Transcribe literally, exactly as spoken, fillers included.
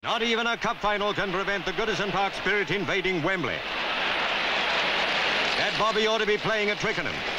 Not even a cup final can prevent the Goodison Park spirit invading Wembley. That Bobby ought to be playing at Twickenham.